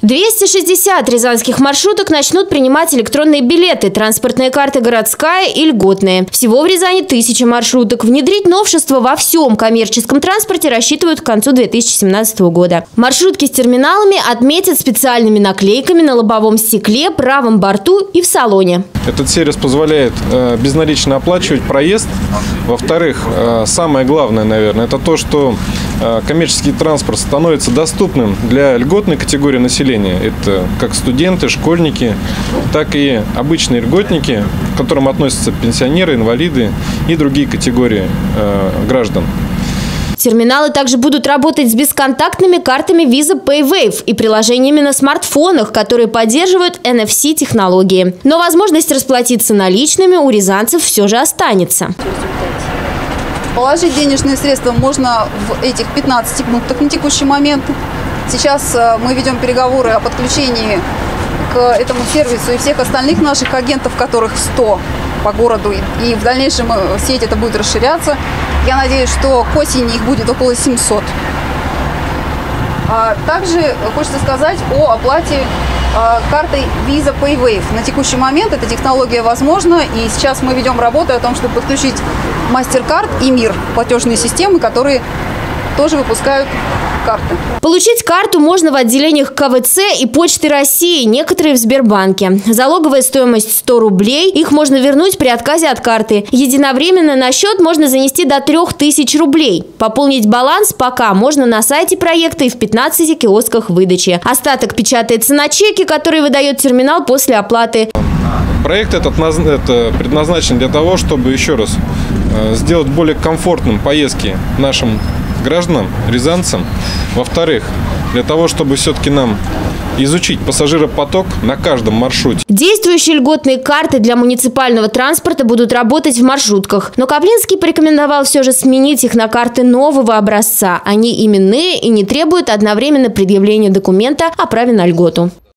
260 рязанских маршруток начнут принимать электронные билеты, транспортные карты городская и льготные. Всего в Рязани 1000 маршруток. Внедрить новшества во всем коммерческом транспорте рассчитывают к концу 2017 года. Маршрутки с терминалами отметят специальными наклейками на лобовом стекле, правом борту и в салоне. Этот сервис позволяет безналично оплачивать проезд. Во-вторых, самое главное, наверное, это то, что коммерческий транспорт становится доступным для льготной категории населения. Это как студенты, школьники, так и обычные льготники, к которым относятся пенсионеры, инвалиды и другие категории граждан. Терминалы также будут работать с бесконтактными картами Visa PayWave и приложениями на смартфонах, которые поддерживают NFC-технологии. Но возможность расплатиться наличными у рязанцев все же останется. Положить денежные средства можно в этих 15 пунктах на текущий момент. Сейчас мы ведем переговоры о подключении к этому сервису и всех остальных наших агентов, которых 100 по городу. И в дальнейшем сеть это будет расширяться. Я надеюсь, что к осени их будет около 700. Также хочется сказать о оплате картой Visa PayWave. На текущий момент эта технология возможна, и сейчас мы ведем работу о том, чтобы подключить MasterCard и МИР, платежные системы, которые тоже выпускают карты. Получить карту можно в отделениях КВЦ и Почты России, некоторые в Сбербанке. Залоговая стоимость 100 рублей, их можно вернуть при отказе от карты. Единовременно на счет можно занести до 3000 рублей. Пополнить баланс пока можно на сайте проекта и в 15 киосках выдачи. Остаток печатается на чеке, который выдает терминал после оплаты. Проект этот предназначен для того, чтобы еще раз сделать более комфортным поездки нашим гражданам, рязанцам. Во-вторых, для того, чтобы все-таки нам изучить пассажиропоток на каждом маршруте. Действующие льготные карты для муниципального транспорта будут работать в маршрутках. Но Каплинский порекомендовал все же сменить их на карты нового образца. Они именные и не требуют одновременно предъявления документа о праве на льготу.